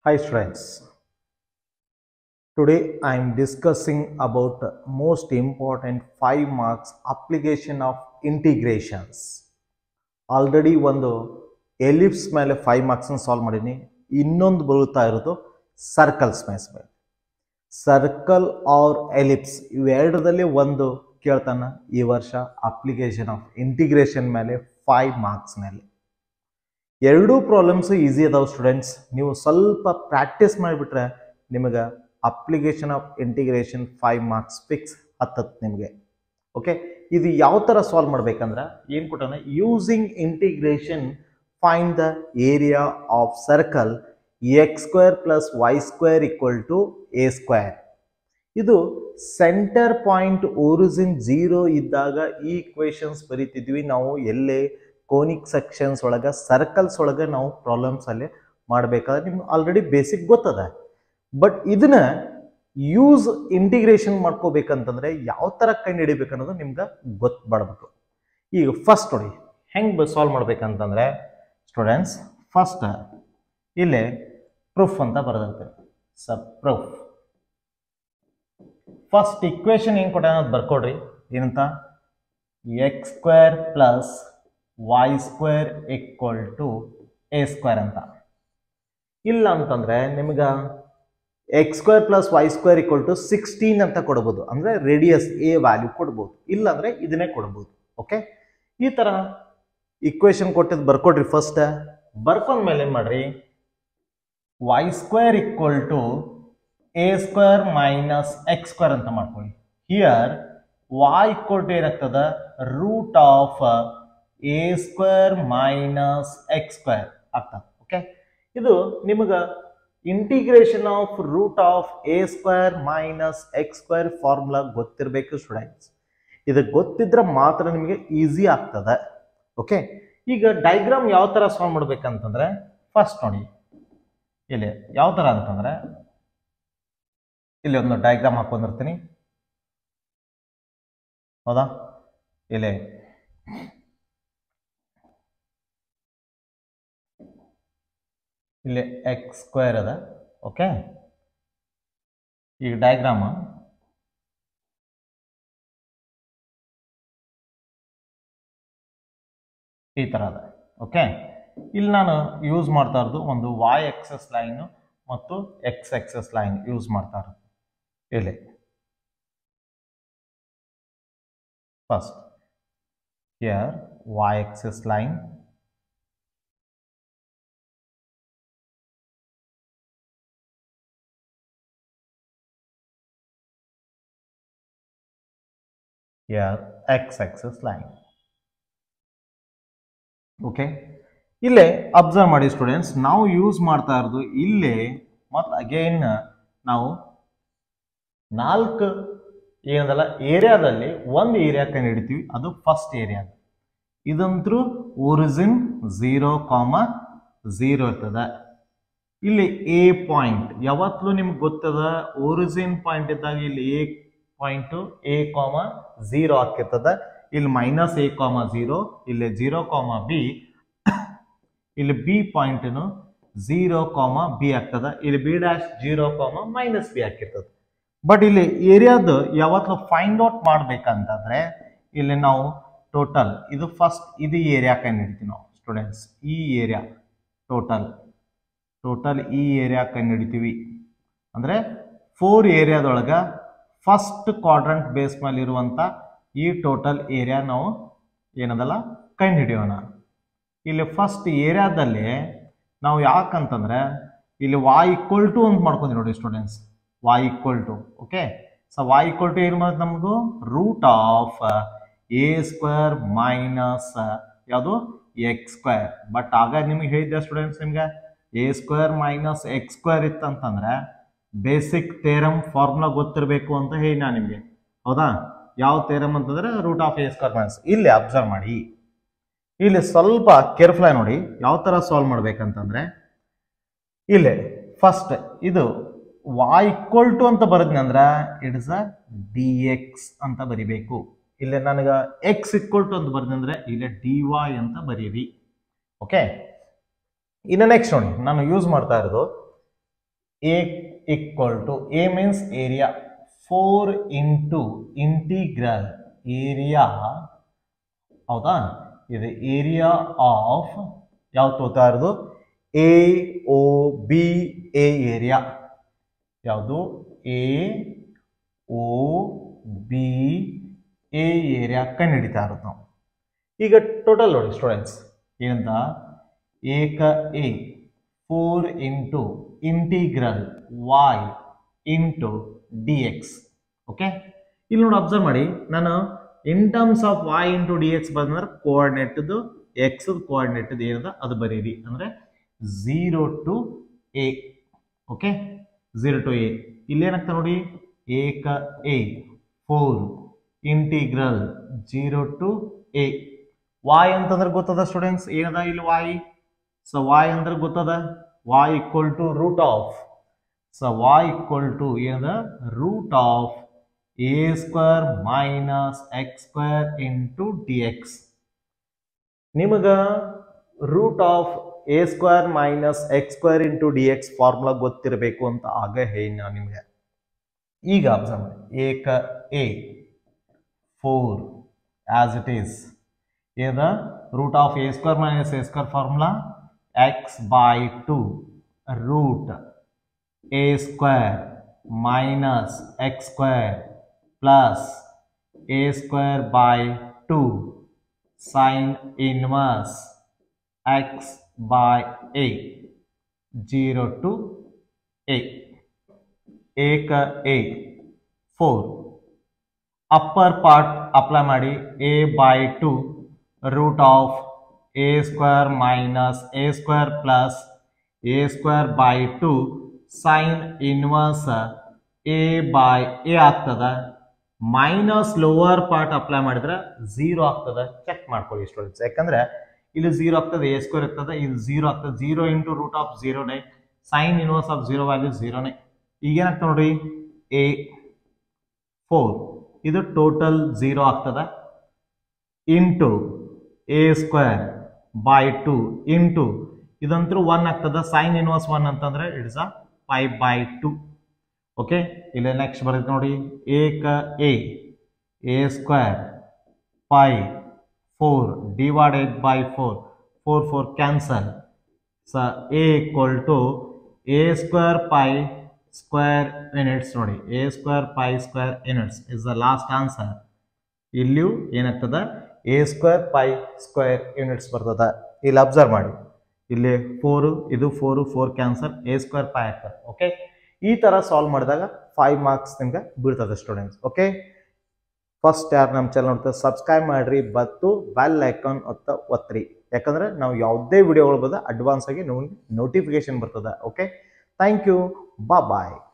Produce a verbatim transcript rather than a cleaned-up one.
Hi students, today I am discussing about most important five marks application of integrations. Already ಒಂದು ellipse ಮೇಲೆ five marks ಅನ್ನು solve ಮಾಡೀನಿ. ಇನ್ನೊಂದು ಬರುತ್ತಾ ಇರೋದು ಸರ್ಕಲ್ಸ್ ಮೇಲೆ. ಸರ್ಕಲ್ ಆರ್ ಎಲಿಪ್ಸ್ ಇವೆರಡರಲ್ಲಿ ಒಂದು ಕೇಳ್ತಾನ ಈ ವರ್ಷ ಅಪ್ಲಿಕೇಶನ್ ಆಫ್ ಇಂಟಿಗ್ರೇಷನ್ ಮೇಲೆ five marks ಮೇಲೆ. ಎರಡೂ ಪ್ರಾಬ್ಲಮ್ಸ್ ಈಸಿ ಅದಾವ ಸ್ಟೂಡೆಂಟ್ಸ್. ನೀವು ಸ್ವಲ್ಪ ಪ್ರಾಕ್ಟೀಸ್ ಮಾಡಿಬಿಟ್ರೆ ನಿಮಗೆ application of integration five marks fix ಹತ್ತತ್ತು ನಿಮಗೆ. ಓಕೆ, ಇದು ಯಾವ ಥರ ಸಾಲ್ವ್ ಮಾಡ್ಬೇಕಂದ್ರೆ ಏನು ಕೊಟ್ಟಾನ, using integration find the area of circle x square plus y square equal to a square. ಇದು ಸೆಂಟರ್ ಪಾಯಿಂಟ್ ಒರಿಜಿನ್ ಝೀರೋ ಇದ್ದಾಗ ಈ ಇಕ್ವೇಶನ್ಸ್ ಬರೀತಿದ್ವಿ ನಾವು ಎಲ್ಲೇ ಕೋನಿಕ್ ಸೆಕ್ಷನ್ಸ್ ಒಳಗೆ ಸರ್ಕಲ್ಸ್ ಒಳಗೆ ನಾವು ಪ್ರಾಬ್ಲಮ್ಸ್ ಅಲ್ಲಿ ಮಾಡಬೇಕಾದ್ರೆ ನಿಮ್ಗೆ ಆಲ್ರೆಡಿ ಬೇಸಿಕ್ ಗೊತ್ತದ. ಬಟ್ ಇದನ್ನ ಯೂಸ್ ಇಂಟಿಗ್ರೇಷನ್ ಮಾಡ್ಕೋಬೇಕಂತಂದ್ರೆ ಯಾವ ಥರ ಕಂಡು ಹಿಡಿಬೇಕನ್ನೋದು ನಿಮ್ಗೆ ಗೊತ್ತಬಾಡ್ಬೇಕು. ಈಗ ಫಸ್ಟ್ ನೋಡಿ ಹೆಂಗೆ ಸಾಲ್ವ್ ಮಾಡ್ಬೇಕಂತಂದ್ರೆ ಸ್ಟೂಡೆಂಟ್ಸ್, ಫಸ್ಟ್ ಇಲ್ಲೇ ಪ್ರೂಫ್ ಅಂತ ಬರೆದಿರ್ತೀವಿ. ಸಬ್ ಪ್ರೂಫ್ ಫಸ್ಟ್ ಇಕ್ವೇಶನ್ ಏನು ಕೊಟ್ಟ ಅನ್ನೋದು ಬರ್ಕೊಡ್ರಿ. ಏನಂತ, x square plus y square equal to a square ಅಂತ. ಇಲ್ಲ ಅಂತಂದ್ರೆ ನಿಮ್ಗೆ x square plus y square equal to sixteen ಅಂತ ಕೊಡ್ಬೋದು, ಅಂದ್ರೆ ರೇಡಿಯಸ್ ಎ ವ್ಯಾಲ್ಯೂ ಕೊಡ್ಬೋದು. ಇಲ್ಲ ಅಂದ್ರೆ ಇದನ್ನೇ ಕೊಡ್ಬೋದು. ಓಕೆ, ಈ ತರ ಇಕ್ವೇಶನ್ ಕೊಟ್ಟಿದ್ದು ಬರ್ಕೊಡ್ರಿ. ಫಸ್ಟ್ ಬರ್ಕೊಂಡ್ಮೇಲೆ ಏನ್ ಮಾಡ್ರಿ, y square equal to a square minus x square ಅಂತ ಮಾಡ್ಕೊಳ್ಳಿ. ಹಿಯರ್ ವೈ ಈಕ್ವಲ್ ಟು ಏನಾಗ್ತದ, root of a square minus x square ಆಗ್ತದೆ. ಓಕೆ, ಇದು ನಿಮಗೆ integration of root of a square minus x square formula ಗೊತ್ತಿರಬೇಕು students. ಇದು ಗೊತ್ತಿದ್ರೆ ಮಾತ್ರ ನಿಮಗೆ ಈಸಿ ಆಗ್ತದೆ. ಓಕೆ, ಈಗ ಡೈಗ್ರಾಮ್ ಯಾವ ತರ ಸಾಲ್ವ್ ಮಾಡ್ಬೇಕಂತಂದ್ರೆ ಫಸ್ಟ್ ನೋಡಿ ಇಲ್ಲಿ ಯಾವ ತರ ಅಂತಂದ್ರೆ ಇಲ್ಲಿ ಒಂದು ಡೈಗ್ರಾಮ್ ಹಾಕೊಂಡಿರ್ತೀನಿ. ಹೌದಾ, ಇಲ್ಲಿ ಇಲ್ಲಿ ಎಕ್ಸ್ ಸ್ಕ್ವೇರ್ ಅದ. ಓಕೆ, ಈಗ ಡಯಾಗ್ರಾಮ್ ಈ ತರ ಅದ. ಓಕೆ, ಇಲ್ಲಿ ನಾನು ಯೂಸ್ ಮಾಡ್ತಾ ಇರೋದು ಒಂದು ವೈ ಎಕ್ಸಸ್ ಲೈನ್ ಮತ್ತು ಎಕ್ಸ್ ಎಕ್ಸಸ್ ಲೈನ್ ಯೂಸ್ ಮಾಡ್ತಾ ಇರೋದು. ಇಲ್ಲಿ first here y axis line, here x-axis line. ಓಕೆ, ಇಲ್ಲೇ ಅಬ್ಸರ್ವ್ ಮಾಡಿ ಸ್ಟೂಡೆಂಟ್ಸ್, ನಾವು ಯೂಸ್ ಮಾಡ್ತಾ ಇರೋದು ಇಲ್ಲೇ ಮತ್ತು ಅಗೇನ್ ನಾವು ನಾಲ್ಕು ಏನದಲ್ಲ ಏರಿಯಾದಲ್ಲಿ ಒಂದು ಏರಿಯಾ ಕಂಡು ಹಿಡಿತೀವಿ. ಅದು ಫಸ್ಟ್ ಏರಿಯಾ. ಇದಂತೂ ಒರಿಜಿನ್ ಝೀರೋ ಕಾಮ ಝೀರೋ ಇರ್ತದ. ಇಲ್ಲಿ ಎ ಪಾಯಿಂಟ್ ಯಾವತ್ತೂ ನಿಮ್ಗೆ ಗೊತ್ತದ, ಒರಿಜಿನ್ ಪಾಯಿಂಟ್ ಇದ್ದಾಗ ಇಲ್ಲಿ A point A comma zero ಆಗ್ತಿರ್ತದ. ಇಲ್ಲಿ ಮೈನಸ್ ಎ ಕಾಮ ಝೀರೋ, ಇಲ್ಲಿ ಝೀರೋ ಕಾಮ ಬಿ, ಇಲ್ಲಿ B point zero comma B ಆಗ್ತದ. ಇಲ್ಲಿ B dash zero comma minus B ಆಗಿರ್ತದೆ. ಬಟ್ ಇಲ್ಲಿ ಏರಿಯಾದ ಯಾವತ್ತೂ ಫೈಂಡ್ ಔಟ್ ಮಾಡ್ಬೇಕಂತಂದ್ರೆ ಇಲ್ಲಿ ನಾವು ಟೋಟಲ್ ಇದು ಫಸ್ಟ್ ಇದು ಏರಿಯಾ ಕಂಡು ಹಿಡಿತೀವಿ ನಾವು ಸ್ಟೂಡೆಂಟ್ಸ್. ಈ ಏರಿಯಾ ಟೋಟಲ್ ಟೋಟಲ್ ಈ ಏರಿಯಾ ಕಂಡು ಹಿಡಿತೀವಿ. ಅಂದ್ರೆ ಫೋರ್ ಏರಿಯಾದೊಳಗ ಫಸ್ಟ್ ಕ್ವಾಡ್ರಂಟ್ ಬೇಸ್ ಮೇಲೆ ಇರುವಂತ ಈ ಟೋಟಲ್ ಏರಿಯಾ ನಾವು ಏನದಲ್ಲ ಕಂಡು ಹಿಡಿಯೋಣ. ಇಲ್ಲಿ ಫಸ್ಟ್ ಏರಿಯಾದಲ್ಲಿ ನಾವು ಯಾಕಂತಂದ್ರೆ ಇಲ್ಲಿ ವಾಯ್ ಈಕ್ವಲ್ ಟು ಅಂತ ಮಾಡ್ಕೊಂಡಿ ನೋಡಿ students, y equal to. Okay, so y equal to ಏನು ಮಾಡೋದು ನಮ್ದು, root of a square minus ಯಾವುದು ಎಕ್ಸ್ ಸ್ಕ್ವೇರ್. ಬಟ್ ಆಗ ನಿಮ್ಗೆ ಹೇಳಿದ್ದೆ ಸ್ಟೂಡೆಂಟ್ಸ್, ನಿಮ್ಗೆ a square minus x square ಇತ್ತಂತಂದ್ರೆ ಬೇಸಿಕ್ ಥೇರಮ್ ಫಾರ್ಮುಲಾ ಗೊತ್ತಿರಬೇಕು ಅಂತ ಹೇಳಿ ನಾನು ನಿಮಗೆ. ಹೌದಾ, ಯಾವ ಥೇರಮ್ ಅಂತಂದ್ರೆ root of a square minus. ಇಲ್ಲಿ ಅಬ್ಸರ್ವ್ ಮಾಡಿ, ಇಲ್ಲಿ ಸ್ವಲ್ಪ ಕೇರ್ಫುಲ್ ಆಗಿ ನೋಡಿ ಯಾವ ತರ ಸಾಲ್ವ್ ಮಾಡ್ಬೇಕಂತಂದ್ರೆ ಇಲ್ಲಿ ಫಸ್ಟ್ ಇದು ವಾಯ್ ಈಕ್ವಲ್ ಟು ಅಂತ ಬರದ್ನಿ ಅಂದ್ರೆ it is a d x ಅಂತ ಬರಿಬೇಕು. ಇಲ್ಲಿ ನನಗೆ ಎಕ್ಸ್ ಈಕ್ವಲ್ ಟು ಅಂತ ಬರದ್ನಿ ಅಂದ್ರೆ ಇಲ್ಲಿ ಡಿ ವೈ ಅಂತ ಬರೀರಿ. ಓಕೆ, ಇನ್ನು ನೆಕ್ಸ್ಟ್ ನೋಡಿ ನಾನು ಯೂಸ್ ಮಾಡ್ತಾ ಇರೋದು a equal to a means area four into integral area ಹೌದಾ ಇದು ಏರಿಯಾ ಆಫ್ ಯಾವ್ದು ತೋತಾ ಇರೋದು A O B A area ಯಾವುದು A O B A area ಕಂಡು ಹಿಡಿತಾ ಇರೋದು ನಾವು ಈಗ ಟೋಟಲ್ ನೋಡಿ ಸ್ಟೂಡೆಂಟ್ಸ್ ಏನಂತ ಏಕ a four into integral y into d x okay ಇಲ್ಲಿ ನೋಡಿ ಅಬ್ಸರ್ವ್ ಮಾಡಿ ನಾನು in terms of y into d x ಬಂದ್ರೆ ಕೋಆರ್ಡಿನೇಟ್ದು ಎಕ್ಸ್ ಕೋಆರ್ಡಿನೇಟ್ ಏನದ ಅದು ಬರೀರಿ ಅಂದ್ರೆ zero to a okay zero to a ಇಲ್ಲಿ ಏನಾಗ್ತದೆ ನೋಡಿ ಏಕ a four integral zero to a y ಅಂತಂದ್ರೆ ಗೊತ್ತದ ಸ್ಟೂಡೆಂಟ್ಸ್ ಏನದ ಇಲ್ಲಿ ವಾಯ್ ಸೊ ವಾಯ್ ಅಂದ್ರೆ ಗೊತ್ತದ y equal to root of so y equal to ಏನದ root of a square minus x square into d x ನಿಮಗ root of a square minus x square into d x formula ಗೊತ್ತಿರಬೇಕು ಅಂತ ಆಗ ಹೇಳಿ ನಾನು ನಿಮಗೆ ಈಗ ಅಬ್ಸರ್ವ್ ಮಾಡಿ ಏಕ a four as it is ಏನದ root of a square minus a square formula x by two root a square minus x square plus a square by two sin inverse x by a zero to a एक a four upper part apply ಮಾಡಿ a by two root of a square minus a square plus a square by two sin inverse a by a ಆಗ್ತದ minus lower part apply ಮಾಡಿದ್ರೆ zero ಆಗ್ತದೆ check ಮಾಡ್ಕೊಳ್ಳಿ students ಯಾಕಂದ್ರೆ ಇಲ್ಲಿ zero ಆಗ್ತದೆ A square ಆಗ್ತದೆ ಇದು ಝೀರೋ ಆಗ್ತದೆ ಝೀರೋ ಇಂಟು ರೂಟ್ ಆಫ್ ಝೀರೋನೇ sine inverse of zero value ಝೀರೋನೇ ಈಗ ಏನಾಗ್ತದೆ ನೋಡಿ ಎ ಫೋರ್ ಇದು ಟೋಟಲ್ ಝೀರೋ ಆಗ್ತದೆ into a square by two into ಇದಂತೂ ಒನ್ ಆಗ್ತದೆ ಸೈನ್ ಇನ್ವರ್ಸ್ ಒನ್ ಅಂತಂದ್ರೆ it's a five by two okay ಇಲ್ಲಿ ನೆಕ್ಸ್ಟ್ ಬರುತ್ತೆ ನೋಡಿ ಏಕ a a square five four divided by four four four cancel ಸ a equal to a square pi square units ನೋಡಿ A square pi square units is the last answer ಇಲ್ಲಿಯೂ ಏನಾಗ್ತದೆ a square pi square units ಬರ್ತದೆ ಇಲ್ಲಿ observe ಮಾಡಿ ಇಲ್ಲಿ four ಇದು four four cancel a square pi ಆಗ್ತದೆ ಓಕೆ ಈ ತರ ಸಾಲ್ವ್ ಮಾಡಿದಾಗ ಫೈವ್ ಮಾರ್ಕ್ಸ್ ನಿಮ್ಗೆ ಬೀಳ್ತದೆ ಸ್ಟೂಡೆಂಟ್ಸ್ ಓಕೆ ಫಸ್ಟ್ ಯಾರು ನಮ್ಮ ಚಾನಲ್ ನೋಡ್ತಾರೆ ಸಬ್ಸ್ಕ್ರೈಬ್ ಮಾಡ್ರಿ ಮತ್ತು ಬೆಲ್ ಐಕಾನ್ ಒತ್ತ ಒತ್ತಿರಿ ಯಾಕಂದ್ರೆ ನಾವು ಯಾವುದೇ ವಿಡಿಯೋಗಳು ಬಂದ ಅಡ್ವಾನ್ಸ್ ಆಗಿ ನೋಟಿಫಿಕೇಶನ್ ಬರ್ತದೆ ಓಕೆ ಥ್ಯಾಂಕ್ ಯು ಬಾ ಬಾಯ್